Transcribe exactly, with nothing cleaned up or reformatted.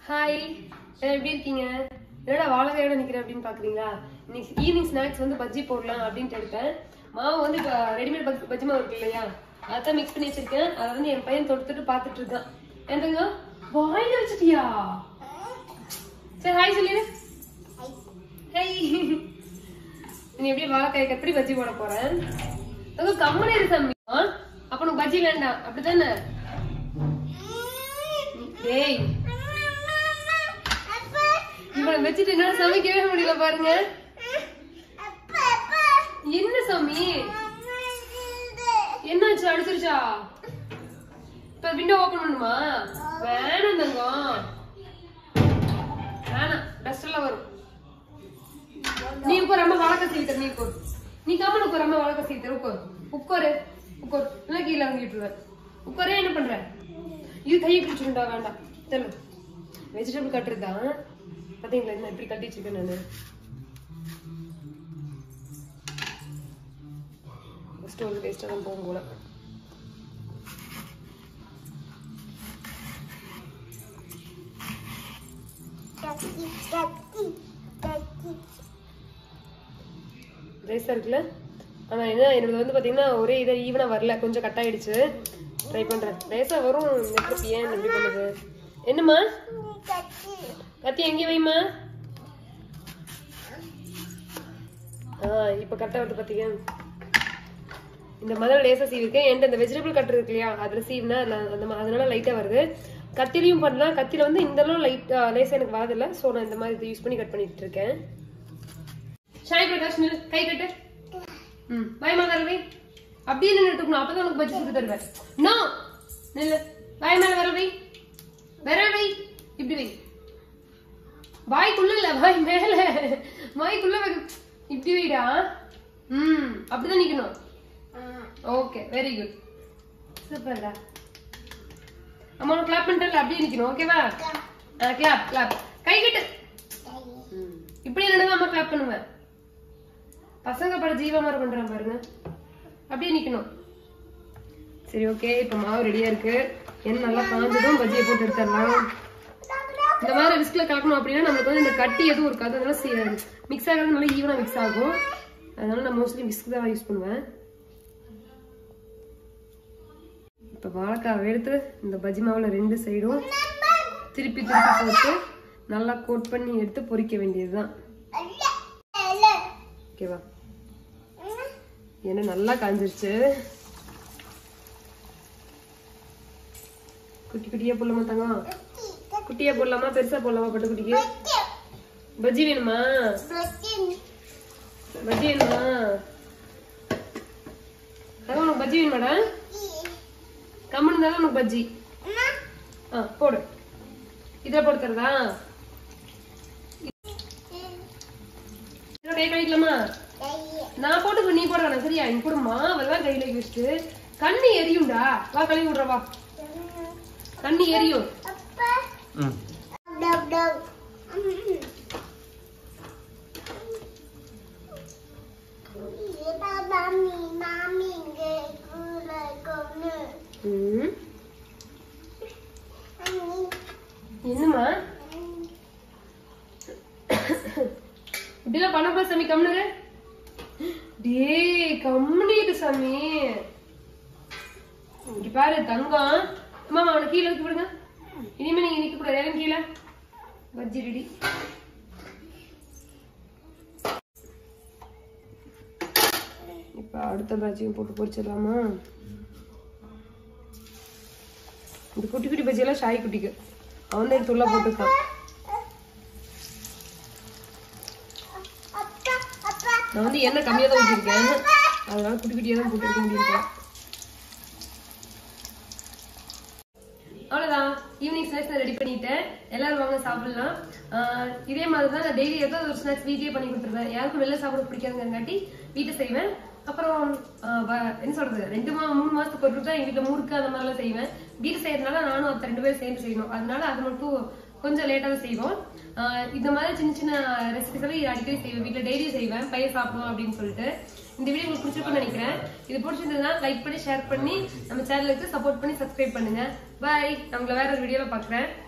Hi, எப்படி இருக்கீங்க? என்னடா வாழைக்காயோட நிக்கிறேன் அப்படின்னு பாக்குறீங்களா? இன்னைக்கு ஈவினிங் ஸ்நாக்ஸ் வந்து பஜ்ஜி போடலாம் அப்படின்ட்டு எடுத்தேன். மாவு வந்து இப்போ ரெடிமேட் பஜ் பஜ்ஜி மாவு இருக்கு இல்லையா, அதான் மிக்ஸ் பண்ணி வச்சிருக்கேன். அதை வந்து என் பையன் தொட்டு தொட்டு பார்த்துட்டு இருக்கான். என்னங்க வாயில வச்சுட்டியா? சரி ஹாய் சொல்லிடு. ஹாய். நீ எப்படியே வாழைக்காய் கட் பண்ணி பஜ்ஜி போட போறேன். கம்மனே இரு சாமி. அப்ப உனக்கு பஜ்ஜி வேண்டாம் அப்படித்தானே? ஏய், இவனை வச்சுட்டு என்னால சமைக்கவே முடியல பாருங்க. என்ன சாமி என்னாச்சு? அடிச்சிருச்சா? இப்ப விண்டோ ஓபன் பண்ணுமா? வேணாம் தங்கம், வேணாம், டஸ்ட் எல்லாம் வரும். நீ உட்கார், அம்மா வாழைக்காய் சீக்கிரம். நீ உட்கார், நீ கம்மன் உட்கார், அம்மா வாழைக்காய் சீக்கிரம். உட்கார் உட்காரு உட்கார், நல்லா கீழே இறங்கிட்டுருவேன். உட்காரே. என்ன பண்ற? இது கையை பிடிச்சுண்டா? வேண்டாம் தெரியல. வெஜிடபிள் கட்டுறதுதான். பாத்தீங்களா என்ன இப்படி கட்டி வச்சிருக்கேன் நானு. ஃபர்ஸ்ட் ஒரு வேஸ்டா தான் போகும் போல. ரைஸா இருக்குல்ல? ஆனா என்ன என்னோட வந்து பாத்தீங்கன்னா ஒரே இதை ஈவனா வரல, கொஞ்சம் கட் ஆயிடுச்சு. ட்ரை பண்றேன். லேசா வரும். ஏன் எப்படி பண்ணுது? என்னம்மா கத்தி எங்க வைமா? ஆஹ் இப்ப கரெக்டா வந்து பாத்தீங்க. இந்த மாதிரி லேசா சீவிருக்கேன். என்கிட்ட இந்த வெஜிடபிள் கட்டர் இருக்கு இல்லையா, அதுல சீவினா அந்த அதனால லைட்டா வருது. கத்திலையும் பண்ணலாம். கத்தில வந்து இந்த அளவு லைட் லேசா எனக்கு வரதில்ல. சோ நான் இந்த மாதிரி யூஸ் பண்ணி கட் பண்ணிட்டு இருக்கேன். சாய் பிரகாஷ் கை கட்டு. ம் வாய்மா வரவே. அப்படியே நின்றுட்டு அப்பதான் உனக்கு பஜ்ஜி சுட்டு தருவேன். நோ நில்லு. வாய் மேல வரவை, வரவை. இப்படி வை. வாய்க்குள்ள இல்ல, வாய் மேல. வாய்க்குள்ள இப்படி வைடா. ம் அப்படிதான் நிக்கணும். ஓகே, வெரி குட், சூப்பர்டா. அம்மா கிளாப் பண்றல, அப்படியே நிக்கணும். ஓகேவா? Clap clap. கை கட்டு. இப்படி என்னதான் அம்மா கிளாப் பண்ணுவேன். பசங்க பட ஜீவா மாதிரி பண்றான் பாருங்க. அப்படியே நிக்கணும். சரி ஓகே, இப்ப மாவு ரெடியா இருக்கு. என்ன நல்லா காஞ்சதும் பஜ்ஜியை போட்டு எடுத்துடலாம். இந்த மாதிரி ரிஸ்க்ல கலக்கணும் அப்படின்னா நம்மளுக்கு வந்து இந்த கட்டி எதுவும் இருக்காது. அதனால மிக்ஸ் ஆகிறது நல்லா ஈவனா மிக்ஸ் ஆகும். அதனால நான் மோஸ்ட்லி விஸ்க் தான் யூஸ் பண்ணுவேன். இப்ப வாழைக்காவை எடுத்து இந்த பஜ்ஜி மாவுல ரெண்டு சைடும் திருப்பி திருப்பி போட்டு நல்லா கோட் பண்ணி எடுத்து பொரிக்க வேண்டியதுதான். ஓகேவா? ஏன்னா நல்லா காஞ்சிருச்சு. குட்டி குட்டியா போடலாமா தங்கம்? குட்டியா போடலாமா பெருசா போடலாமா? பட்டு குட்டிக்கு பஜ்ஜி வேணுமா? பஜ்ஜி வேணுமா தங்கம்? உனக்கு பஜ்ஜி வேணுமாடா? கம்மன் இருந்தாலும் உனக்கு பஜ்ஜி. ஆ போடு. இதில் போட்டு தரதா? கை கழிக்கலாமா? நான் போட்டு நீ போட வேணாம் சரியா? நீ கூட மாவெல்லாம் கையில வச்சுட்டு கண்ணி எரியும்டா. வா கழுவி விடுற வா. கண்ணி எரியும். என்னமா இப்படிலாம் பண்ணப்பா சாமி? கம்முனு டே, கம்முனிட்டு சாமி. இங்க பாரு தங்கம். அம்மா அவனை கீழே வைக்க விடுங்க. இனிமே நீங்க நிக்க கூடாது. இறங்க கீழே. பஜ்ஜி ரெடி. இப்ப அடுத்த பஜ்ஜியும் போட்டு பொரிச்சிடலாமா? இந்த குட்டி குட்டி பஜ்ஜி எல்லாம் ஷாய் குட்டிக்கு அவன் தான் எடுத்து உள்ள போட்டுருக்கான். நான் வந்து எண்ணெய் கம்மியா தான் ஊற்றிருக்கேன். அதனால குட்டி குட்டியா தான் போட்டு எடுக்க முடியிருக்கேன். அவ்வளவுதான், ஈவினிங் ஸ்நாக்ஸ் ரெடி பண்ணிட்டேன். எல்லாரும் வாங்க சாப்பிடலாம். இதே மாதிரிதான் நான் டெய்லி ஏதாவது ஒரு ஸ்நாக்ஸ் வீட்லயே பண்ணி கொடுத்துருவேன். யாருக்கும் வெளில சாப்பிட பிடிக்காதுங்காட்டி வீட்டை செய்வேன். அப்புறம் என்ன சொல்றது, ரெண்டு மா மூணு மாசத்துக்கு ஒரு தான் எங்க வீட்டுல முறுக்கு அந்த மாதிரி எல்லாம் செய்வேன். வீட்டு செய்யறதுனால நானும் அந்த ரெண்டு பேரும் சேர்ந்து செய்யணும். அதனால அது மட்டும் கொஞ்சம் லேட்டாக செய்வோம். இந்த மாதிரி சின்ன சின்ன ரெசிபிஸ் எல்லாம் அடிக்கடி செய்வேன். வீட்டில் டெய்லி செய்வேன், பையன் சாப்பிடுவோம் அப்படின்னு சொல்லிட்டு. இந்த வீடியோ உங்களுக்கு பிடிச்சிருக்கும்னு நினைக்கிறேன். இது பிடிச்சிருந்ததுன்னா லைக் பண்ணி ஷேர் பண்ணி நம்ம சேனலுக்கு சப்போர்ட் பண்ணி சப்ஸ்கிரைப் பண்ணுங்க. பாய். நான் உங்களை வேற ஒரு வீடியோல பாக்குறேன்.